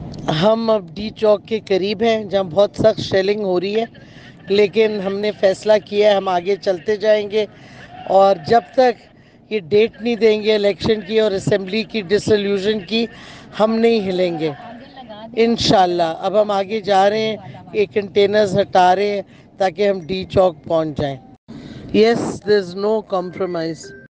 हम अब डी चौक के करीब हैं जहाँ बहुत सख्त शेलिंग हो रही है, लेकिन हमने फैसला किया है हम आगे चलते जाएंगे। और जब तक ये डेट नहीं देंगे इलेक्शन की और असेंबली की डिसोल्यूशन की, हम नहीं हिलेंगे इंशाल्लाह। अब हम आगे जा रहे हैं, ये कंटेनर्स हटा रहे हैं ताकि हम डी चौक पहुंच जाएं। Yes, there is no compromise.